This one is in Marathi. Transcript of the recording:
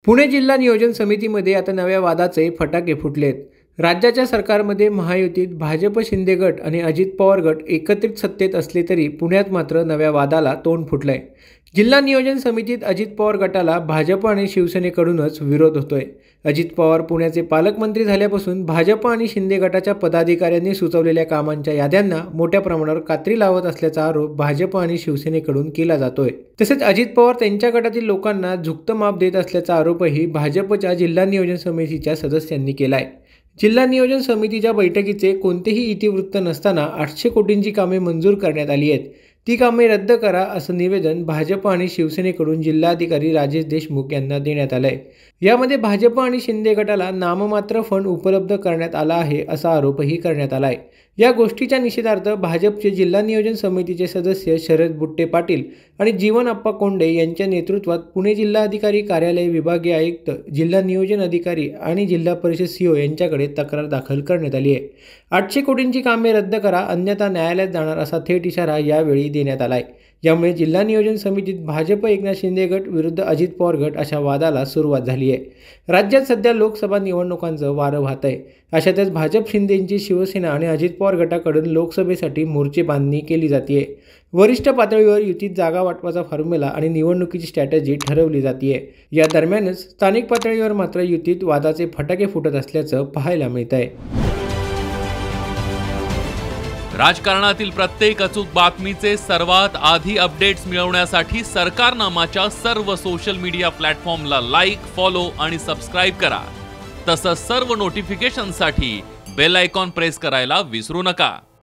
पुणे जिल्हा नियोजन समितीमध्ये आता नव्या वादाचे फटाके फुटलेत। राज्याच्या सरकारमध्ये महायुतीत भाजप शिंदे गट आणि अजित पवार गट एकत्रित सत्तेत असले तरी पुण्यात मात्र नव्या वादाला तोंड फुटलंय। जिल्हा नियोजन समितीत अजित पवार गटाला भाजप आणि शिवसेनेकडूनच विरोध होतोय। अजित पवार पुण्याचे पालकमंत्री झाल्यापासून भाजप आणि शिंदे गटाच्या पदाधिकाऱ्यांनी सुचवलेल्या कामांच्या याद्यांना मोठ्या प्रमाणावर कात्री लावत असल्याचा आरोप भाजप आणि शिवसेनेकडून केला जातोय। तसेच अजित पवार त्यांच्या गटातील लोकांना झुकतं माप देत असल्याचा आरोपही भाजपच्या जिल्हा नियोजन समितीच्या सदस्यांनी केलाय। जिल्हा नियोजन समितीच्या बैठकीचे कोणतेही इतिवृत्त नसताना 800 कोटींची कामे मंजूर करण्यात आली आहेत। ती कामे रद्द करा असं निवेदन भाजप आणि शिवसेनेकडून जिल्हाधिकारी राजेश देशमुख यांना देण्यात आलंय। यामध्ये भाजप आणि शिंदे गटाला नाममात्र फंड उपलब्ध करण्यात आला आहे असा आरोपही करण्यात आलाय। या गोष्टीच्या निषेधार्थ भाजपचे जिल्हा नियोजन समितीचे सदस्य शरद बुट्टे पाटील आणि जीवन अप्पा कोंडे यांच्या नेतृत्वात पुणे जिल्हाधिकारी कार्यालय, विभागीय आयुक्त, जिल्हा नियोजन अधिकारी आणि जिल्हा परिषद सीओ यांच्याकडे तक्रार दाखल करण्यात आली आहे। 800 कोटींची कामे रद्द करा अन्यथा न्यायालयात जाणार असा थेट इशारा यावेळी देण्यात आलाय। यामुळे जिल्हा नियोजन समितीत भाजप एकनाथ शिंदे गट विरुद्ध अजित पवार गट अशा वादाला सुरुवात झाली आहे। राज्यात सध्या लोकसभा निवडणुकांचं वारं वाहत आहे। अशातच भाजप शिंदेंची शिवसेना आणि अजित पवार गटाकडून लोकसभेसाठी मोर्चे बांधणी केली जाते। वरिष्ठ पातळीवर युतीत जागा वाटपाचा फॉर्म्युला आणि निवडणुकीची स्ट्रॅटेजी ठरवली जाते। या दरम्यानच स्थानिक पातळीवर मात्र युतीत वादाचे फटाके फुटत असल्याचं पाहायला मिळत आहे। राजकारणातील प्रत्येक अचूक बातमीचे सर्वात आधी अपडेट्स मिळवण्यासाठी सरकारनामाच्या सर्व सोशल मीडिया प्लॅटफॉर्मला लाईक, फॉलो आणि सबस्क्राईब करा। तसंच सर्व नोटिफिकेशनसाठी बेल आयकॉन प्रेस करायला विसरू नका।